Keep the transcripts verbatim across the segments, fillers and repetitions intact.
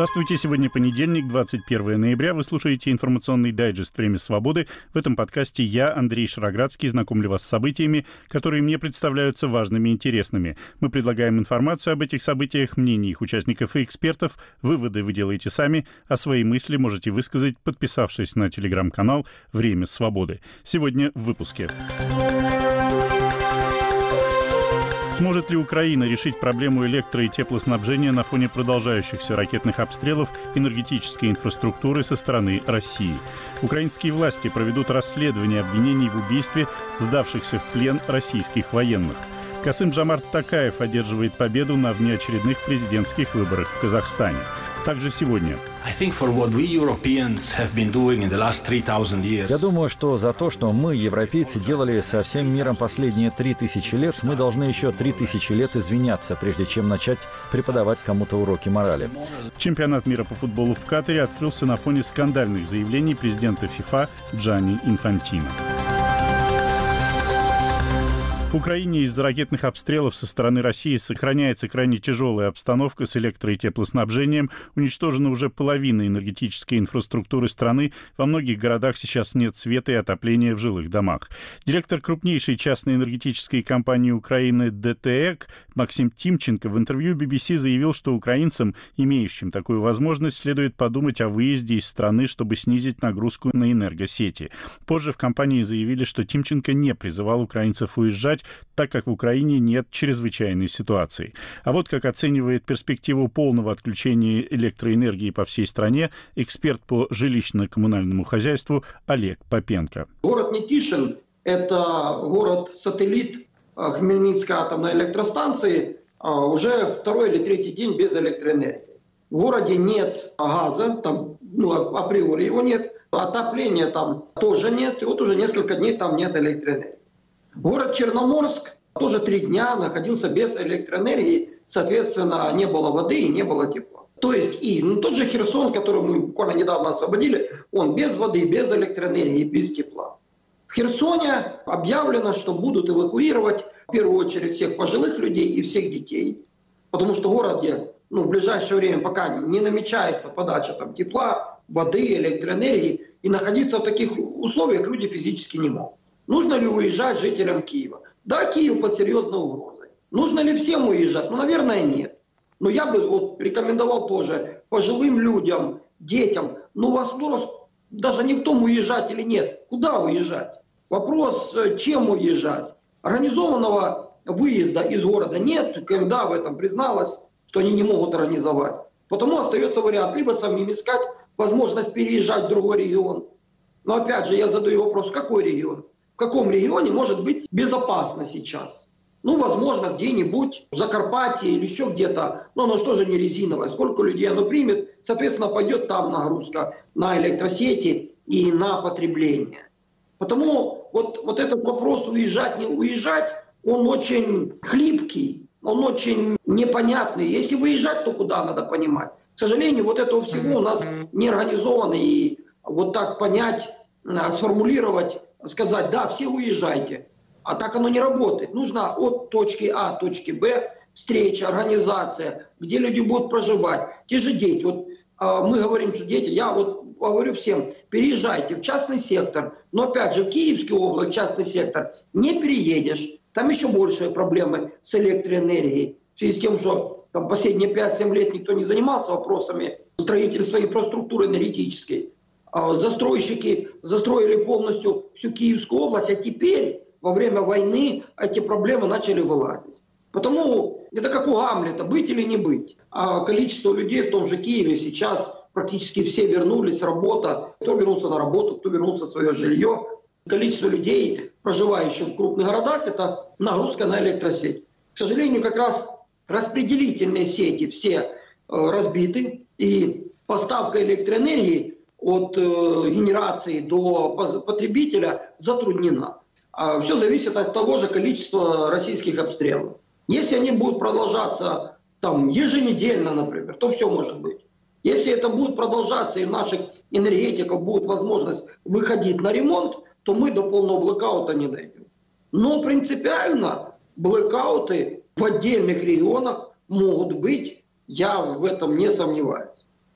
Здравствуйте, сегодня понедельник, двадцать первое ноября. Вы слушаете информационный дайджест «Время свободы». В этом подкасте я, Андрей Шароградский, знакомлю вас с событиями, которые мне представляются важными и интересными. Мы предлагаем информацию об этих событиях, мнения их участников и экспертов. Выводы вы делаете сами, а свои мысли можете высказать, подписавшись на телеграм-канал «Время свободы». Сегодня в выпуске. Сможет ли Украина решить проблему электро- и теплоснабжения на фоне продолжающихся ракетных обстрелов энергетической инфраструктуры со стороны России? Украинские власти проведут расследование обвинений в убийстве сдавшихся в плен российских военных. Касым-Жомарт Токаев одерживает победу на внеочередных президентских выборах в Казахстане. Также сегодня. Я думаю, что за то, что мы, европейцы, делали со всем миром последние три тысячи лет, мы должны еще три тысячи лет извиняться, прежде чем начать преподавать кому-то уроки морали. Чемпионат мира по футболу в Катаре открылся на фоне скандальных заявлений президента ФИФА Джанни Инфантино. В Украине из-за ракетных обстрелов со стороны России сохраняется крайне тяжелая обстановка с электро- и теплоснабжением. Уничтожена уже половина энергетической инфраструктуры страны. Во многих городах сейчас нет света и отопления в жилых домах. Директор крупнейшей частной энергетической компании Украины ДТЭК Максим Тимченко в интервью би би си заявил, что украинцам, имеющим такую возможность, следует подумать о выезде из страны, чтобы снизить нагрузку на энергосети. Позже в компании заявили, что Тимченко не призывал украинцев уезжать, так как в Украине нет чрезвычайной ситуации. А вот как оценивает перспективу полного отключения электроэнергии по всей стране эксперт по жилищно-коммунальному хозяйству Олег Попенко. Город Нетишин – это город-сателлит Хмельницкой атомной электростанции, уже второй или третий день без электроэнергии. В городе нет газа, там, ну, априори его нет, отопления там тоже нет, и вот уже несколько дней там нет электроэнергии. Город Черноморск тоже три дня находился без электроэнергии, соответственно, не было воды и не было тепла. То есть и ну, тот же Херсон, который мы буквально недавно освободили, он без воды, без электроэнергии, без тепла. В Херсоне объявлено, что будут эвакуировать в первую очередь всех пожилых людей и всех детей, потому что в городе ну, в ближайшее время пока не намечается подача там, тепла, воды, электроэнергии, и находиться в таких условиях люди физически не могут. Нужно ли уезжать жителям Киева? Да, Киев под серьезной угрозой. Нужно ли всем уезжать? Ну, наверное, нет. Но я бы вот рекомендовал тоже пожилым людям, детям, ну, вопрос даже не в том, уезжать или нет. Куда уезжать? Вопрос, чем уезжать? Организованного выезда из города нет. КМДА в этом призналась, что они не могут организовать. Потому остается вариант либо самим искать возможность переезжать в другой регион. Но опять же, я задаю вопрос, какой регион? В каком регионе может быть безопасно сейчас? Ну, возможно, где-нибудь в Закарпатье или еще где-то. Но оно что же не резиновое? Сколько людей оно примет? Соответственно, пойдет там нагрузка на электросети и на потребление. Потому вот, вот этот вопрос уезжать, не уезжать, он очень хлипкий, он очень непонятный. Если выезжать, то куда надо понимать? К сожалению, вот этого всего у нас не организовано. И вот так понять, сформулировать, сказать, да, все уезжайте. А так оно не работает. Нужно от точки А к точке Б встреча, организация, где люди будут проживать. Те же дети. Вот э, мы говорим, что дети, я вот говорю всем, переезжайте в частный сектор. Но опять же, в Киевскую область, в частный сектор не переедешь. Там еще большие проблемы с электроэнергией. В связи с тем, что там последние пять-семь лет никто не занимался вопросами строительства инфраструктуры энергетической. Застройщики застроили полностью всю Киевскую область, а теперь во время войны эти проблемы начали вылазить. Потому это как у Гамлета, быть или не быть. А количество людей в том же Киеве сейчас практически все вернулись, работа. Кто вернулся на работу, кто вернулся в свое жилье. Количество людей, проживающих в крупных городах, это нагрузка на электросеть. К сожалению, как раз распределительные сети все разбиты, и поставка электроэнергии от э, генерации до потребителя затруднена. А все зависит от того же количества российских обстрелов. Если они будут продолжаться там, еженедельно, например, то все может быть. Если это будет продолжаться и у наших энергетиков будет возможность выходить на ремонт, то мы до полного блэкаута не дойдем. Но принципиально блэкауты в отдельных регионах могут быть, я в этом не сомневаюсь.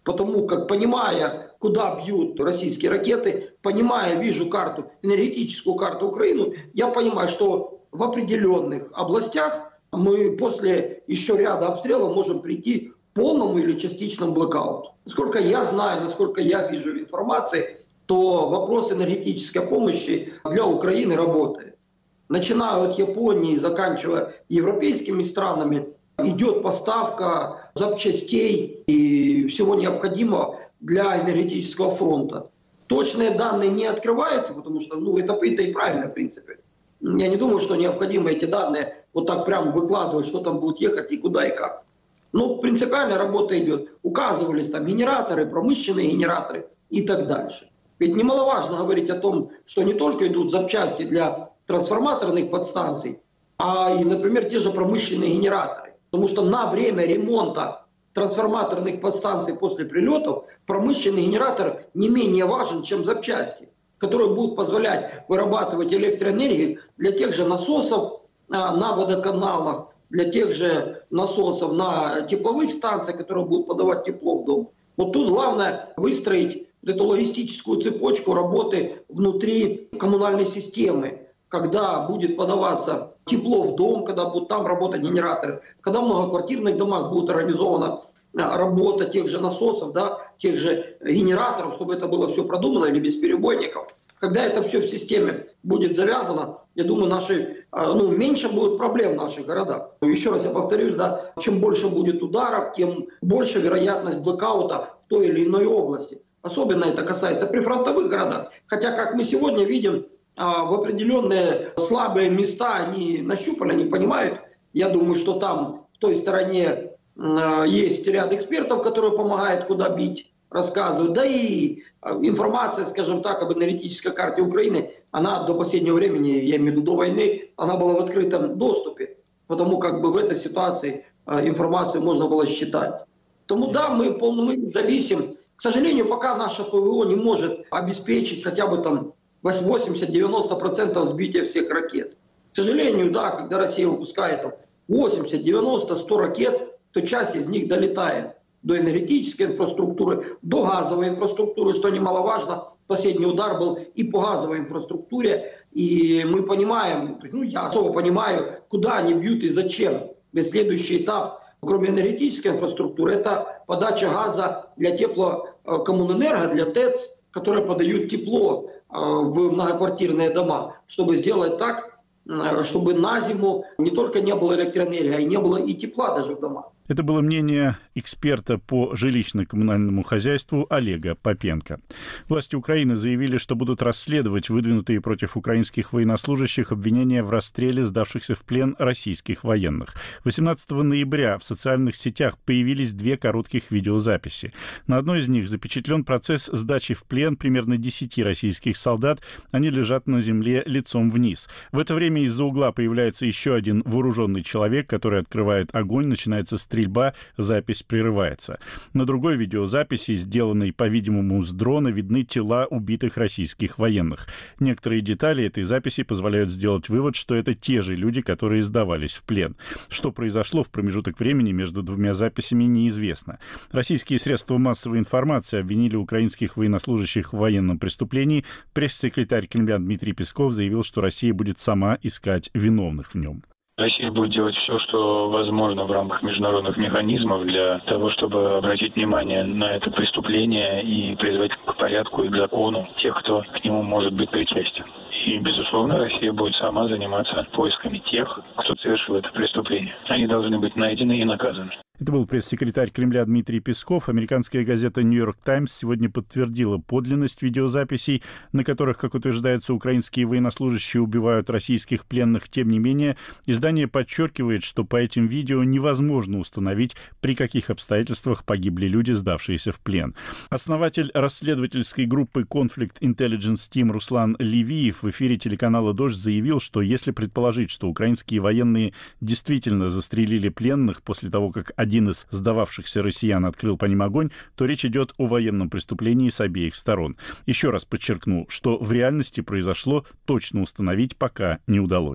Потому как, понимая, куда бьют российские ракеты, понимая, вижу карту, энергетическую карту Украины, я понимаю, что в определенных областях мы после еще ряда обстрелов можем прийти к полному или частичному блэкауту. Насколько я знаю, насколько я вижу в информации, то вопрос энергетической помощи для Украины работает. Начиная от Японии, заканчивая европейскими странами, идет поставка запчастей и всего необходимого для энергетического фронта. Точные данные не открываются, потому что ну, это, это и правильно, в принципе. Я не думаю, что необходимо эти данные вот так прямо выкладывать, что там будет ехать и куда и как. Но принципиальная работа идет. Указывались там генераторы, промышленные генераторы и так дальше. Ведь немаловажно говорить о том, что не только идут запчасти для трансформаторных подстанций, а и, например, те же промышленные генераторы. Потому что на время ремонта трансформаторных подстанций после прилетов промышленный генератор не менее важен, чем запчасти, которые будут позволять вырабатывать электроэнергию для тех же насосов на водоканалах, для тех же насосов на тепловых станциях, которые будут подавать тепло в дом. Вот тут главное выстроить эту логистическую цепочку работы внутри коммунальной системы, когда будет подаваться тепло в дом, когда будут там работать генераторы, когда в многоквартирных домах будет организована работа тех же насосов, да, тех же генераторов, чтобы это было все продумано или без перебойников. Когда это все в системе будет завязано, я думаю, наши, ну, меньше будет проблем в наших городах. Еще раз я повторюсь, да, чем больше будет ударов, тем больше вероятность блэкаута в той или иной области. Особенно это касается прифронтовых городах. Хотя, как мы сегодня видим, в определенные слабые места они нащупали, они понимают. Я думаю, что там в той стороне есть ряд экспертов, которые помогают, куда бить, рассказывают. Да и информация, скажем так, об энергетической карте Украины, она до последнего времени, я имею в виду до войны, она была в открытом доступе. Потому как бы в этой ситуации информацию можно было считать. Тому да, мы, мы зависим. К сожалению, пока наше ПВО не может обеспечить хотя бы там восемьдесят-девяносто процентов сбития всех ракет. К сожалению, да, когда Россия выпускает там восемьдесят, девяносто, сто ракет, то часть из них долетает до энергетической инфраструктуры, до газовой инфраструктуры, что немаловажно. Последний удар был и по газовой инфраструктуре. И мы понимаем, ну я особо понимаю, куда они бьют и зачем. Ведь следующий этап, кроме энергетической инфраструктуры, это подача газа для теплокоммунэнерго, для ТЭЦ, которые подают тепло в многоквартирные дома, чтобы сделать так, чтобы на зиму не только не было электроэнергии, а и не было и тепла даже в домах. Это было мнение эксперта по жилищно-коммунальному хозяйству Олега Попенко. Власти Украины заявили, что будут расследовать выдвинутые против украинских военнослужащих обвинения в расстреле сдавшихся в плен российских военных. восемнадцатого ноября в социальных сетях появились две коротких видеозаписи. На одной из них запечатлен процесс сдачи в плен примерно десяти российских солдат. Они лежат на земле лицом вниз. В это время из-за угла появляется еще один вооруженный человек, который открывает огонь, начинается стрельба. Стрельба, запись прерывается. На другой видеозаписи, сделанной, по-видимому, с дрона, видны тела убитых российских военных. Некоторые детали этой записи позволяют сделать вывод, что это те же люди, которые сдавались в плен. Что произошло в промежуток времени между двумя записями, неизвестно. Российские средства массовой информации обвинили украинских военнослужащих в военном преступлении. Пресс-секретарь Кремля Дмитрий Песков заявил, что Россия будет сама искать виновных в нем. Россия будет делать все, что возможно в рамках международных механизмов для того, чтобы обратить внимание на это преступление и призвать к порядку и к закону тех, кто к нему может быть причастен. И, безусловно, Россия будет сама заниматься поисками тех, кто совершил это преступление. Они должны быть найдены и наказаны. Это был пресс-секретарь Кремля Дмитрий Песков. Американская газета «Нью-Йорк Таймс» сегодня подтвердила подлинность видеозаписей, на которых, как утверждается, украинские военнослужащие убивают российских пленных. Тем не менее, издание подчеркивает, что по этим видео невозможно установить, при каких обстоятельствах погибли люди, сдавшиеся в плен. Основатель расследовательской группы Conflict Intelligence Team Руслан Левиев в эфире телеканала «Дождь» заявил, что если предположить, что украинские военные действительно застрелили пленных после того, как один из сдававшихся россиян открыл по ним огонь, то речь идет о военном преступлении с обеих сторон. Еще раз подчеркну, что в реальности произошло, точно установить пока не удалось.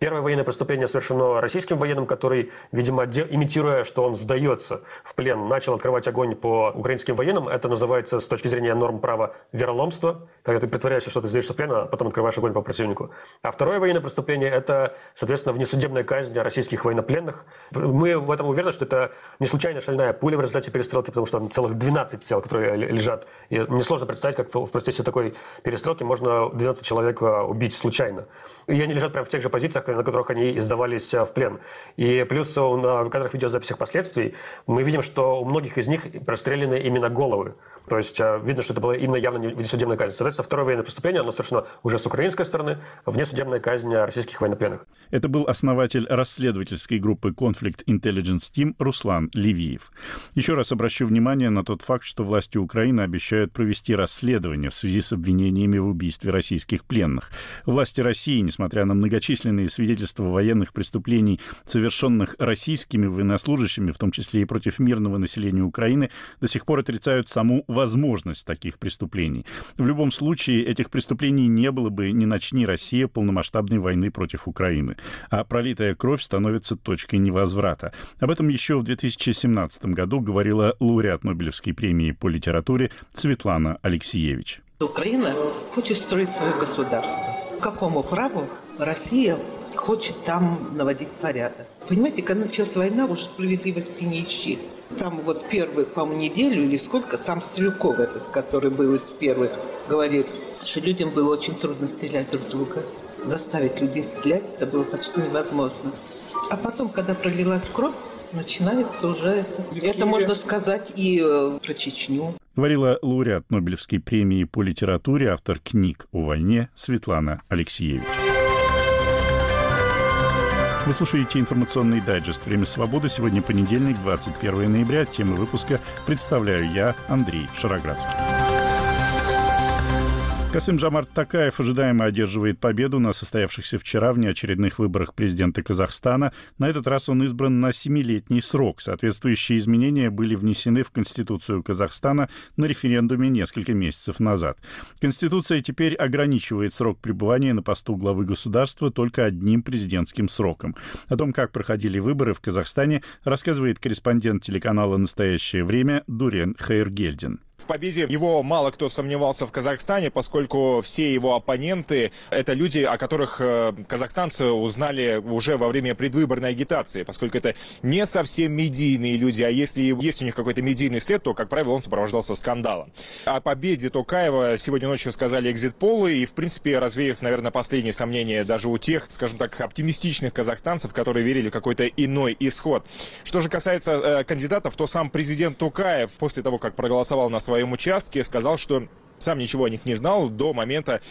Первое военное преступление совершено российским военным, который, видимо, имитируя, что он сдается в плен, начал открывать огонь по украинским военным. Это называется с точки зрения норм права вероломство, когда ты притворяешься, что ты сдаешься в плен, а потом открываешь огонь по противнику. А второе военное преступление – это, соответственно, внесудебная казнь российских военнопленных. Мы в этом уверены, что это не случайно шальная пуля в результате перестрелки, потому что там целых двенадцать тел, которые лежат. И несложно представить, как в процессе такой перестрелки можно двенадцать человек убить случайно. И они лежат прямо в тех же позициях, на которых они сдавались в плен. И плюс на кадрах видеозаписях последствий мы видим, что у многих из них прострелены именно головы. То есть видно, что это была именно явно внесудебная казнь. Соответственно, второе военное преступление, оно совершено уже с украинской стороны, внесудебная казнь российских военнопленных. Это был основатель расследовательской группы Conflict Intelligence Team Руслан Левиев. Еще раз обращу внимание на тот факт, что власти Украины обещают провести расследование в связи с обвинениями в убийстве российских пленных. Власти России, несмотря на многочисленные свидетельства военных преступлений, совершенных российскими военнослужащими, в том числе и против мирного населения Украины, до сих пор отрицают саму возможность таких преступлений. В любом случае, этих преступлений не было бы, не начни Россия полномасштабной войны против Украины. А пролитая кровь становится точкой невозврата. Об этом еще в две тысячи семнадцатом году говорила лауреат Нобелевской премии по литературе Светлана Алексиевич. Украина хочет строить свое государство. По какому праву Россия хочет там наводить порядок? Понимаете, когда началась война, уже справедливости не ищи. Там вот первых, по-моему, неделю или сколько, сам Стрелков этот, который был из первых, говорит, что людям было очень трудно стрелять друг в друга. Заставить людей стрелять это было почти невозможно. А потом, когда пролилась кровь, начинается уже это. Это можно сказать и э, про Чечню. Говорила лауреат Нобелевской премии по литературе, автор книг о войне Светлана Алексиевич. Вы слушаете информационный дайджест «Время свободы». Сегодня понедельник, двадцать первое ноября. Темы выпуска представляю я, Андрей Шароградский. Касым-Жомарт Токаев ожидаемо одерживает победу на состоявшихся вчера внеочередных выборах президента Казахстана. На этот раз он избран на семилетний срок. Соответствующие изменения были внесены в Конституцию Казахстана на референдуме несколько месяцев назад. Конституция теперь ограничивает срок пребывания на посту главы государства только одним президентским сроком. О том, как проходили выборы в Казахстане, рассказывает корреспондент телеканала «Настоящее время» Дурен Хайргельдин. В победе его мало кто сомневался в Казахстане, поскольку все его оппоненты – это люди, о которых казахстанцы узнали уже во время предвыборной агитации, поскольку это не совсем медийные люди, а если есть у них какой-то медийный след, то, как правило, он сопровождался скандалом. О победе Токаева сегодня ночью сказали экзит-полы, и, в принципе, развеяв, наверное, последние сомнения даже у тех, скажем так, оптимистичных казахстанцев, которые верили в какой-то иной исход. Что же касается э, кандидатов, то сам президент Токаев после того, как проголосовал на своем своем участке, сказал, что сам ничего о них не знал до момента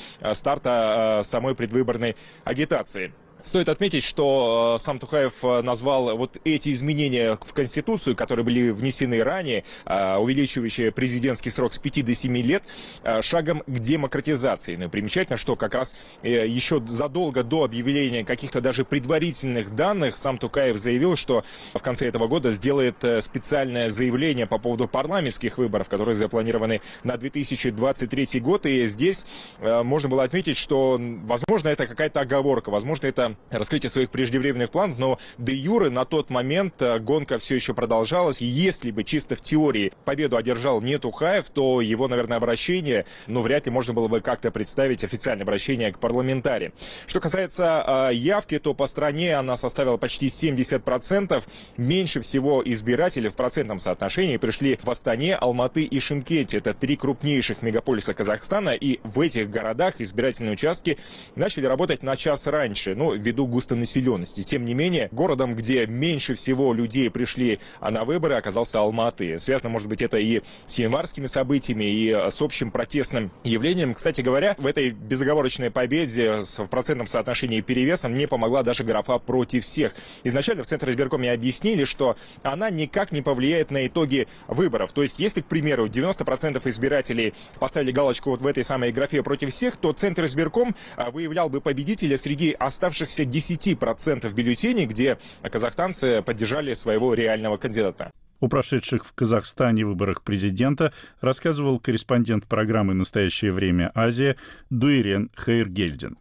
старта самой предвыборной агитации. Стоит отметить, что сам Токаев назвал вот эти изменения в Конституцию, которые были внесены ранее, увеличивающие президентский срок с пяти до семи лет, шагом к демократизации. Но примечательно, что как раз еще задолго до объявления каких-то даже предварительных данных сам Токаев заявил, что в конце этого года сделает специальное заявление по поводу парламентских выборов, которые запланированы на две тысячи двадцать третий год. И здесь можно было отметить, что, возможно, это какая-то оговорка, возможно, это раскрытие своих преждевременных планов, но де юре на тот момент гонка все еще продолжалась. И если бы чисто в теории победу одержал не Токаев, то его, наверное, обращение, ну, вряд ли можно было бы как-то представить официальное обращение к парламентариям. Что касается э, явки, то по стране она составила почти семьдесят процентов. Меньше всего избирателей в процентном соотношении пришли в Астане, Алматы и Шымкенте. Это три крупнейших мегаполиса Казахстана. И в этих городах избирательные участки начали работать на час раньше. Ну, ввиду густонаселенности. Тем не менее, городом, где меньше всего людей пришли на выборы, оказался Алматы. Связано, может быть, это и с январскими событиями, и с общим протестным явлением. Кстати говоря, в этой безоговорочной победе с процентным соотношением перевесом не помогла даже графа «против всех». Изначально в Центре избиркоме объяснили, что она никак не повлияет на итоги выборов. То есть, если, к примеру, девяносто процентов избирателей поставили галочку вот в этой самой графе «против всех», то Центр избирком выявлял бы победителя среди оставшихся десять процентов бюллетеней, где казахстанцы поддержали своего реального кандидата. О прошедших в Казахстане выборах президента рассказывал корреспондент программы «Настоящее время. Азия» Дурен Хайргельдин.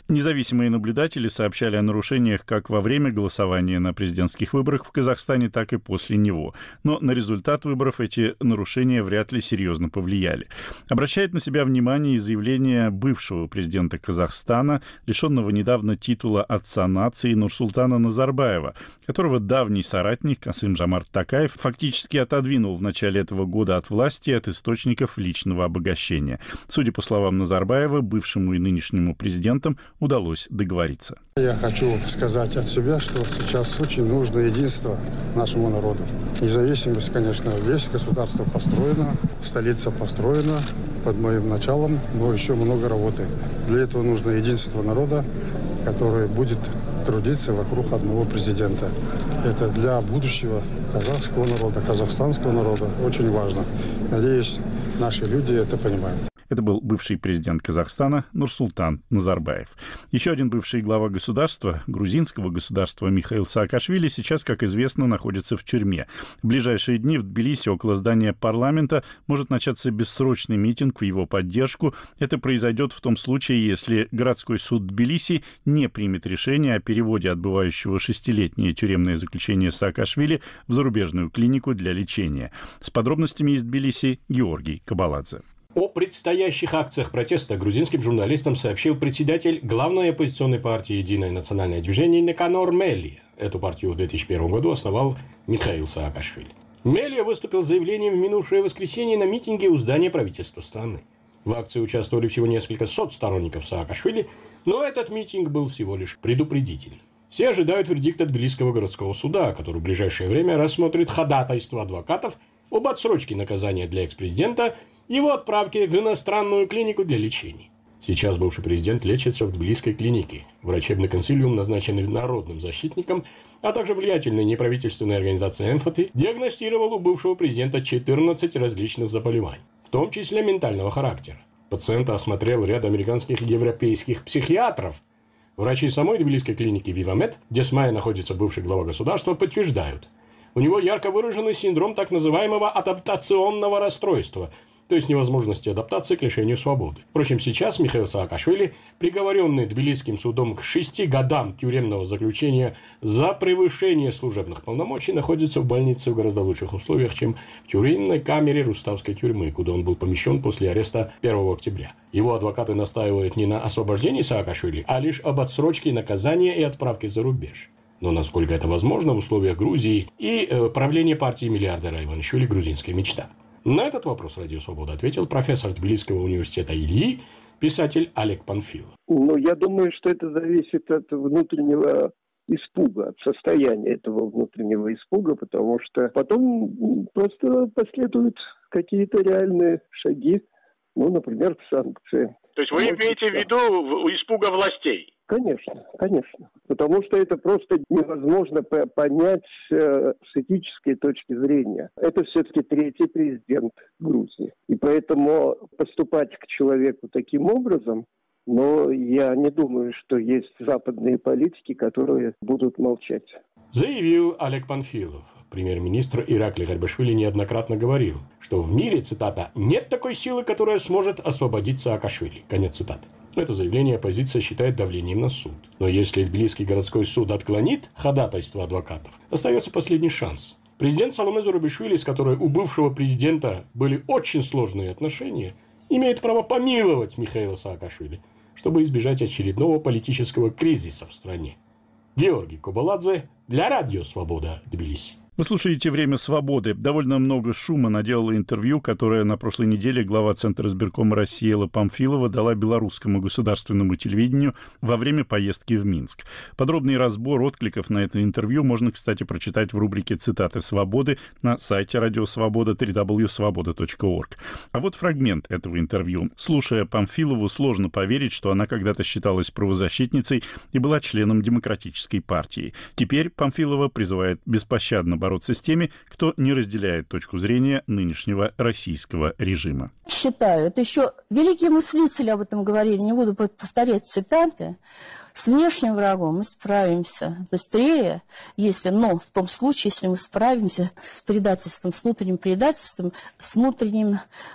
Независимые наблюдатели сообщали о нарушениях как во время голосования на президентских выборах в Казахстане, так и после него. Но на результат выборов эти нарушения вряд ли серьезно повлияли. Обращает на себя внимание и заявление бывшего президента Казахстана, лишенного недавно титула отца нации Нурсултана Назарбаева, которого давний соратник Касым-Жомарт Токаев фактически отодвинул в начале этого года от власти от источников личного обогащения. Судя по словам Назарбаева, бывшему и нынешнему президентам удалось договориться. Я хочу сказать от себя, что сейчас очень нужно единство нашему народу. Независимость, конечно, есть, государство построено, столица построена под моим началом, но еще много работы. Для этого нужно единство народа, которое будет трудиться вокруг одного президента. Это для будущего казахского народа, казахстанского народа очень важно. Надеюсь, наши люди это понимают. Это был бывший президент Казахстана Нурсултан Назарбаев. Еще один бывший глава государства, грузинского государства Михаил Саакашвили, сейчас, как известно, находится в тюрьме. В ближайшие дни в Тбилиси около здания парламента может начаться бессрочный митинг в его поддержку. Это произойдет в том случае, если городской суд Тбилиси не примет решение о переводе отбывающего шестилетнее тюремное заключение Саакашвили в зарубежную клинику для лечения. С подробностями из Тбилиси Георгий Кабаладзе. О предстоящих акциях протеста грузинским журналистам сообщил председатель главной оппозиционной партии «Единое национальное движение» Никанор Мелия. Эту партию в две тысячи первом году основал Михаил Саакашвили. Мелия выступил с заявлением в минувшее воскресенье на митинге у здания правительства страны. В акции участвовали всего несколько сот сторонников Саакашвили, но этот митинг был всего лишь предупредительным. Все ожидают вердикта Тбилисского городского суда, который в ближайшее время рассмотрит ходатайство адвокатов об отсрочке наказания для экс-президента и его отправке в иностранную клинику для лечения. Сейчас бывший президент лечится в Тбилисской клинике. Врачебный консилиум, назначенный народным защитником, а также влиятельной неправительственной организацией «Эмфати», диагностировал у бывшего президента четырнадцать различных заболеваний, в том числе ментального характера. Пациента осмотрел ряд американских и европейских психиатров. Врачи самой Тбилисской клиники «Вивамед», где с мая находится бывший глава государства, подтверждают: у него ярко выраженный синдром так называемого адаптационного расстройства, то есть невозможности адаптации к лишению свободы. Впрочем, сейчас Михаил Саакашвили, приговоренный Тбилисским судом к шести годам тюремного заключения за превышение служебных полномочий, находится в больнице в гораздо лучших условиях, чем в тюремной камере Руставской тюрьмы, куда он был помещен после ареста первого октября. Его адвокаты настаивают не на освобождении Саакашвили, а лишь об отсрочке наказания и отправке за рубеж. Но насколько это возможно в условиях Грузии и э, правления партии миллиардера Иванишвили «Грузинская мечта»? На этот вопрос «Радио Свобода» ответил профессор Тбилисского университета Ильи, писатель Олег Панфилов. Ну, я думаю, что это зависит от внутреннего испуга, от состояния этого внутреннего испуга, потому что потом просто последуют какие-то реальные шаги, ну, например, санкции. То есть вы имеете в виду испуга властей? Конечно, конечно. Потому что это просто невозможно понять э, с этической точки зрения. Это все-таки третий президент Грузии. И поэтому поступать к человеку таким образом, но я не думаю, что есть западные политики, которые будут молчать. Заявил Олег Панфилов. Премьер-министр Иракли Гарибашвили неоднократно говорил, что в мире, цитата, «нет такой силы, которая сможет освободить Саакашвили». Конец цитаты. Это заявление оппозиция считает давлением на суд. Но если Тбилисский городской суд отклонит ходатайство адвокатов, остается последний шанс. Президент Саломе Зурабишвили, с которой у бывшего президента были очень сложные отношения, имеет право помиловать Михаила Саакашвили, чтобы избежать очередного политического кризиса в стране. Георгий Кабаладзе для Радио Свобода, Тбилиси. Вы слушаете «Время свободы». Довольно много шума наделало интервью, которое на прошлой неделе глава Центра избиркома России Элла Памфилова дала белорусскому государственному телевидению во время поездки в Минск. Подробный разбор откликов на это интервью можно, кстати, прочитать в рубрике «Цитаты свободы» на сайте Радио Свобода дабл ю дабл ю дабл ю точка свобода точка орг. А вот фрагмент этого интервью. Слушая Памфилову, сложно поверить, что она когда-то считалась правозащитницей и была членом Демократической партии. Теперь Памфилова призывает беспощадно бороться бороться с теми, кто не разделяет точку зрения нынешнего российского режима. Считаю, это еще великие мыслители об этом говорили, не буду повторять цитаты, с внешним врагом мы справимся быстрее, если, но в том случае, если мы справимся с предательством, с внутренним предательством, с внутренним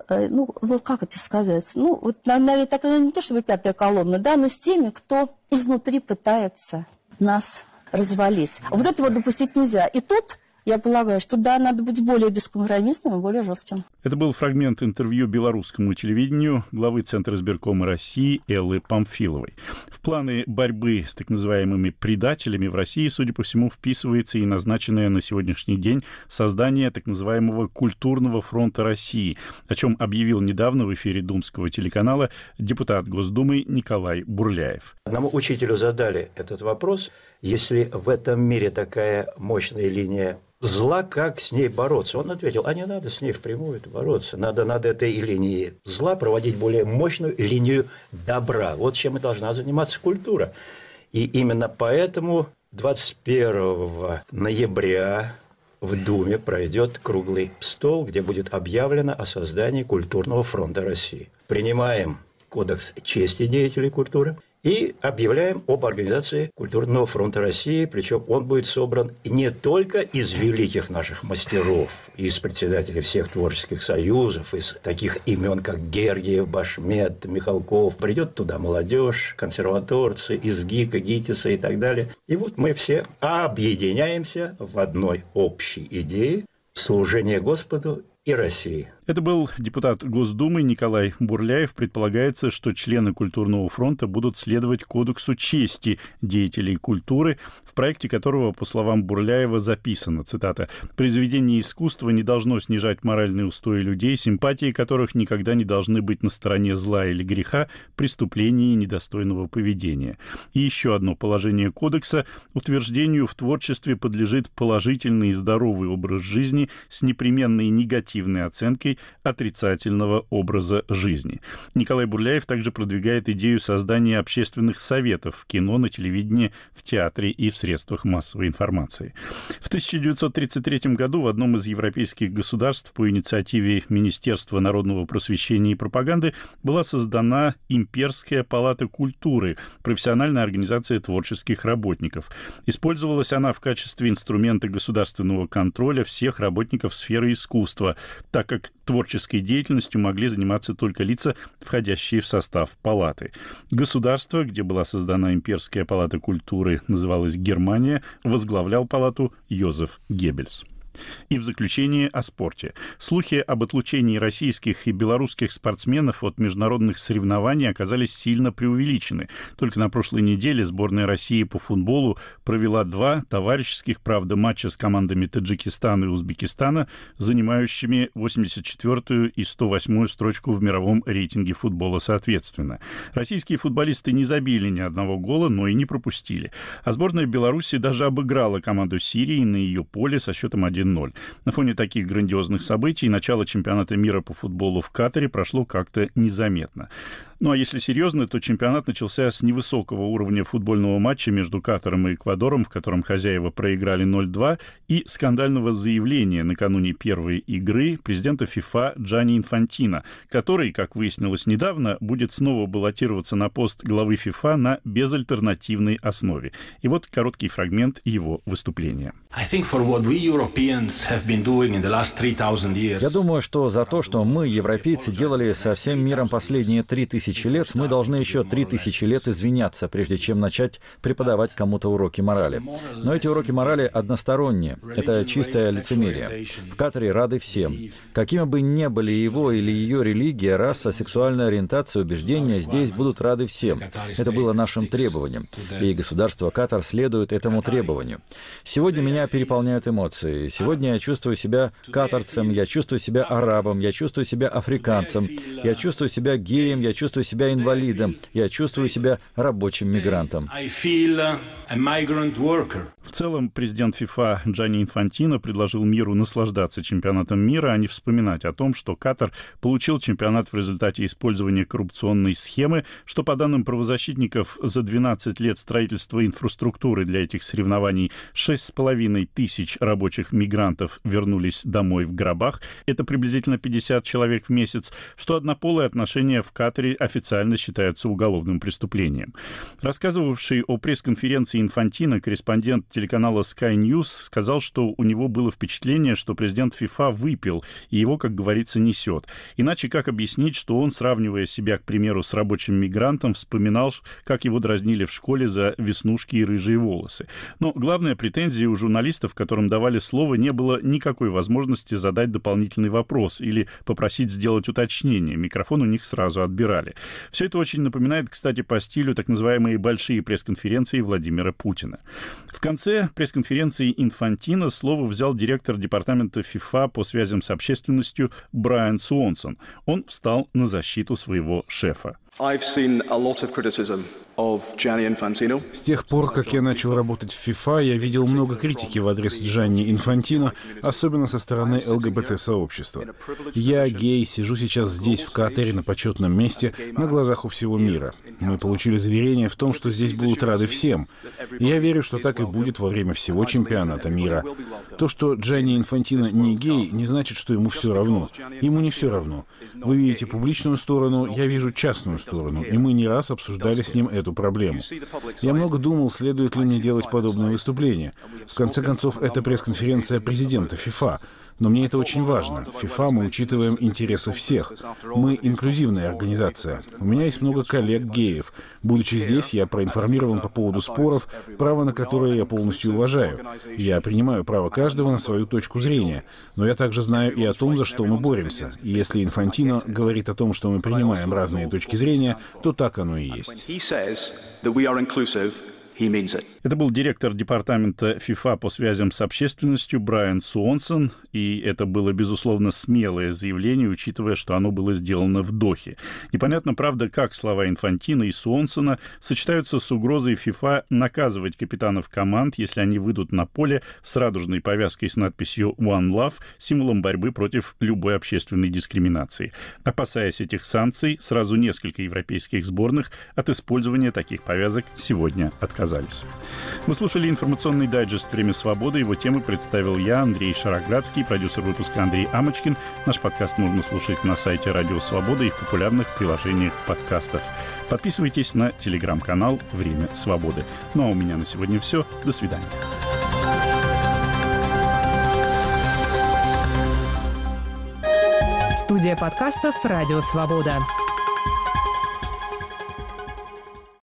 ну, вот как это сказать, ну, вот, наверное, так, не то чтобы пятая колонна, да, но с теми, кто изнутри пытается нас развалить. Вот этого допустить нельзя. И тут, я полагаю, что да, надо быть более бескомпромиссным и более жестким. Это был фрагмент интервью белорусскому телевидению главы Центра избиркома России Эллы Памфиловой. В планы борьбы с так называемыми предателями в России, судя по всему, вписывается и назначенное на сегодняшний день создание так называемого культурного фронта России, о чем объявил недавно в эфире думского телеканала депутат Госдумы Николай Бурляев. Одному учителю задали этот вопрос: если в этом мире такая мощная линия зла, как с ней бороться? Он ответил: а не надо с ней впрямую бороться. Надо над этой линией зла проводить более мощную линию добра. Вот чем и должна заниматься культура. И именно поэтому двадцать первого ноября в Думе пройдет круглый стол, где будет объявлено о создании культурного фронта России. Принимаем кодекс чести деятелей культуры и объявляем об организации культурного фронта России, причем он будет собран не только из великих наших мастеров, из председателей всех творческих союзов, из таких имен, как Гергиев, Башмет, Михалков. Придет туда молодежь, консерваторцы из ГИКа, ГИТИСа и так далее. И вот мы все объединяемся в одной общей идее служения Господу и России. Это был депутат Госдумы Николай Бурляев. Предполагается, что члены культурного фронта будут следовать кодексу чести деятелей культуры, в проекте которого, по словам Бурляева, записано, цитата: «Произведение искусства не должно снижать моральные устои людей, симпатии которых никогда не должны быть на стороне зла или греха, преступления и недостойного поведения». И еще одно положение кодекса: утверждению в творчестве подлежит положительный и здоровый образ жизни с непременной негативной оценкой отрицательного образа жизни. Николай Бурляев также продвигает идею создания общественных советов в кино, на телевидении, в театре и в средствах массовой информации. В тысяча девятьсот тридцать третьем году в одном из европейских государств по инициативе Министерства народного просвещения и пропаганды была создана Имперская палата культуры, профессиональная организация творческих работников. Использовалась она в качестве инструмента государственного контроля всех работников сферы искусства, так как творческой деятельностью могли заниматься только лица, входящие в состав палаты. Государство, где была создана Имперская палата культуры, называлось Германия, возглавлял палату Йозеф Геббельс. И в заключение о спорте. Слухи об отлучении российских и белорусских спортсменов от международных соревнований оказались сильно преувеличены. Только на прошлой неделе сборная России по футболу провела два товарищеских, правда, матча с командами Таджикистана и Узбекистана, занимающими восемьдесят четвёртую и сто восьмую строчку в мировом рейтинге футбола соответственно. Российские футболисты не забили ни одного гола, но и не пропустили. А сборная Беларуси даже обыграла команду Сирии на ее поле со счетом один ноль. На фоне таких грандиозных событий начало чемпионата мира по футболу в Катаре прошло как-то незаметно. Ну а если серьезно, то чемпионат начался с невысокого уровня футбольного матча между Катаром и Эквадором, в котором хозяева проиграли ноль-два, и скандального заявления накануне первой игры президента ФИФА Джанни Инфантино, который, как выяснилось недавно, будет снова баллотироваться на пост главы ФИФА на безальтернативной основе. И вот короткий фрагмент его выступления. Я думаю, что за то, что мы, европейцы, делали со всем миром последние три тысячи лет, мы должны еще три тысячи лет извиняться, прежде чем начать преподавать кому-то уроки морали. Но эти уроки морали односторонние. Это чистое лицемерие. В Катаре рады всем. Какими бы ни были его или ее религия, раса, сексуальная ориентация, убеждения, здесь будут рады всем. Это было нашим требованием. И государство Катар следует этому требованию. Сегодня меня переполняют эмоции. Сегодня я чувствую себя катарцем, я чувствую себя арабом, я чувствую себя африканцем, я чувствую себя геем, я чувствую себя инвалидом, я чувствую себя рабочим мигрантом. В целом, президент ФИФА Джанни Инфантино предложил миру наслаждаться чемпионатом мира, а не вспоминать о том, что Катар получил чемпионат в результате использования коррупционной схемы, что, по данным правозащитников, за двенадцать лет строительства инфраструктуры для этих соревнований шесть с половиной тысяч рабочих мигрантов вернулись домой в гробах, это приблизительно пятьдесят человек в месяц, что однополые отношения в Катаре официально считаются уголовным преступлением. Рассказывавший о пресс-конференции Инфантино корреспондент телеканала Sky News сказал, что у него было впечатление, что президент ФИФА выпил, и его, как говорится, несет. Иначе как объяснить, что он, сравнивая себя, к примеру, с рабочим мигрантом, вспоминал, как его дразнили в школе за веснушки и рыжие волосы. Но главная претензия у журналистов, которым давали слово, не было никакой возможности задать дополнительный вопрос или попросить сделать уточнение. Микрофон у них сразу отбирали. Все это очень напоминает, кстати, по стилю так называемые большие пресс-конференции Владимира Путина. В конце пресс-конференции Инфантино слово взял директор департамента ФИФА по связям с общественностью Брайан Суонсон. Он встал на защиту своего шефа. С тех пор, как я начал работать в ФИФА, я видел много критики в адрес Джанни Инфантино, особенно со стороны ЛГБТ-сообщества. Я, гей, сижу сейчас здесь, в Катаре, на почетном месте, на глазах у всего мира. Мы получили заверение в том, что здесь будут рады всем. И я верю, что так и будет во время всего чемпионата мира. То, что Джанни Инфантино не гей, не значит, что ему все равно. Ему не все равно. Вы видите публичную сторону, я вижу частную сторону, и мы не раз обсуждали с ним эту проблему. Я много думал, следует ли мне делать подобное выступление. В конце концов, это пресс-конференция президента ФИФА. Но мне это очень важно. В ФИФА мы учитываем интересы всех. Мы инклюзивная организация. У меня есть много коллег-геев. Будучи здесь, я проинформирован по поводу споров, право на которые я полностью уважаю. Я принимаю право каждого на свою точку зрения. Но я также знаю и о том, за что мы боремся. И если Инфантино говорит о том, что мы принимаем разные точки зрения, то так оно и есть. Это был директор департамента ФИФА по связям с общественностью Брайан Суонсон, и это было, безусловно, смелое заявление, учитывая, что оно было сделано в Дохе. Непонятно, правда, как слова Инфантино и Суонсона сочетаются с угрозой ФИФА наказывать капитанов команд, если они выйдут на поле с радужной повязкой с надписью «One Love», символом борьбы против любой общественной дискриминации. Опасаясь этих санкций, сразу несколько европейских сборных от использования таких повязок сегодня отказались. Вы слушали информационный дайджест «Время свободы». Его темы представил я, Андрей Шароградский, продюсер выпуска Андрей Амочкин. Наш подкаст можно слушать на сайте Радио Свобода и в популярных приложениях подкастов. Подписывайтесь на телеграм-канал «Время свободы». Ну а у меня на сегодня все. До свидания. Студия подкастов «Радио Свобода».